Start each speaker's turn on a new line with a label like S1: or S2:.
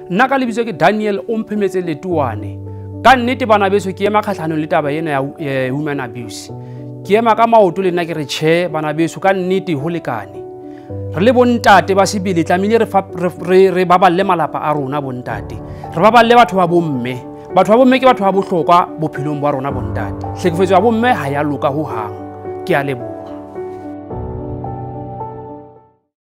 S1: nna ka lebitso ke Daniel Omphemetse Letuane. Ka nnete bana beso ke ema kgatlhanong le taba ena ya human abuse. Ke ema ka maoto le nna ke re tjhe bana beso ka nnete ho lekane. Re le bontate ba sebele tlamehile re baballe malapa a rona bontate. Re baballe batho ba bomme. Batho ba bomme ke batho ba bohlokwa bophelong ba rona bontate. Hlekefetso ya bomme ha ya loka ho hang. Ke a leboha.